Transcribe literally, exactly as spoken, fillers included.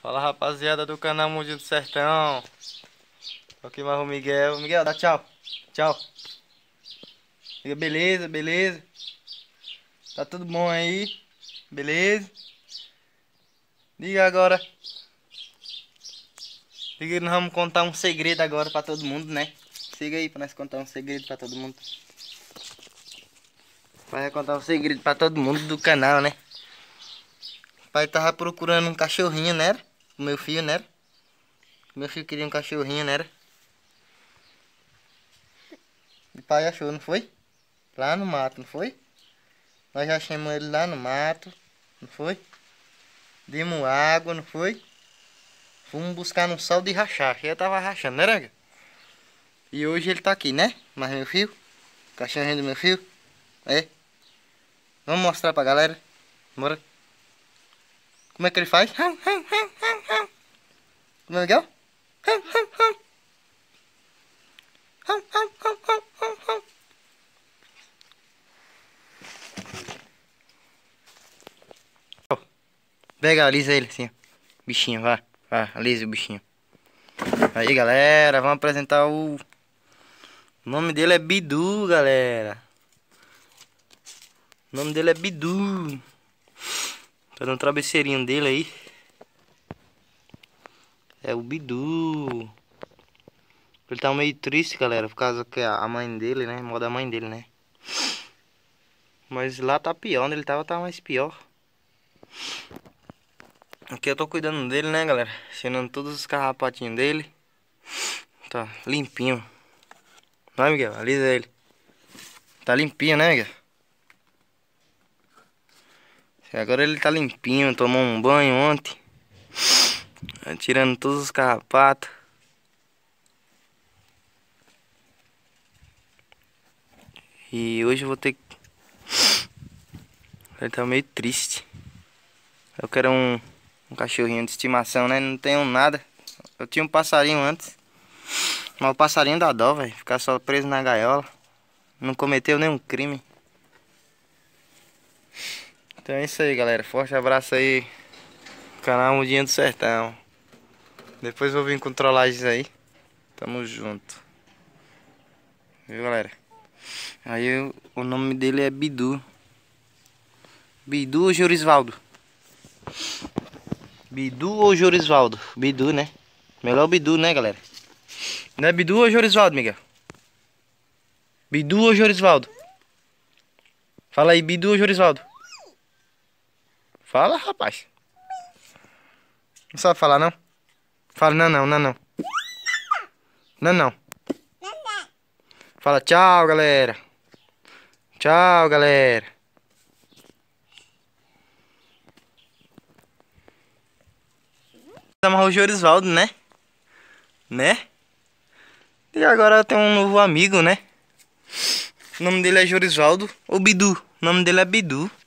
Fala, rapaziada do canal Mundinho do Sertão. Tô aqui mais o Miguel. Miguel, dá tchau. Tchau. Diga beleza, beleza. Tá tudo bom aí? Beleza? Diga agora. Diga que nós vamos contar um segredo agora pra todo mundo, né? Siga aí pra nós contar um segredo pra todo mundo. Vai contar um segredo pra todo mundo do canal, né? O pai tava procurando um cachorrinho, né? O meu filho, né? O meu filho queria um cachorrinho, né? O pai achou, não foi? Lá no mato, não foi? Nós já achamos ele lá no mato, não foi? Demos água, não foi? Fomos buscar no sol de rachar, que eu tava rachando, né, Ranga? E hoje ele tá aqui, né? Mas meu filho, cachorrinho do meu filho, é. Vamos mostrar pra galera. Bora. Como é que ele faz? Como é legal? Pega, alisa ele assim, ó. Bichinho, vá. Vá, alisa o bichinho. Aí, galera, vamos apresentar o... O nome dele é Bidu, galera. O nome dele é Bidu. Tá no travesseirinho dele aí. É o Bidu. Ele tá meio triste, galera, por causa que a mãe dele, né? Moda a mãe dele, né? Mas lá tá pior, onde ele tava tá mais pior. Aqui eu tô cuidando dele, né, galera? Tirando todos os carrapatinhos dele. Tá limpinho. Vai, Miguel, alisa ele. Tá limpinho, né, Miguel? Agora ele tá limpinho, tomou um banho ontem. Tirando todos os carrapatos. E hoje eu vou ter que... Ele tá meio triste. Eu quero um, um cachorrinho de estimação, né? Não tenho nada. Eu tinha um passarinho antes. Mas o passarinho dá dó, velho. Ficar só preso na gaiola. Não cometeu nenhum crime. Então é isso aí, galera. Forte abraço aí. Canal Mundinho do Sertão. Depois vou vir com trollagens aí. Tamo junto. Viu, galera? Aí o, o nome dele é Bidu. Bidu ou Jorisvaldo? Bidu ou Jorisvaldo? Bidu, né? Melhor Bidu, né, galera? Não é Bidu ou Jorisvaldo, Miguel? Bidu ou Jorisvaldo? Fala aí, Bidu ou Jorisvaldo? Fala, rapaz. Não sabe falar, não? Fala, não, não, não, não. Não, não. Fala tchau, galera. Tchau, galera. Amarrou o Jorisvaldo, né? Né? E agora tem um novo amigo, né? O nome dele é Jorisvaldo ou Bidu. O nome dele é Bidu.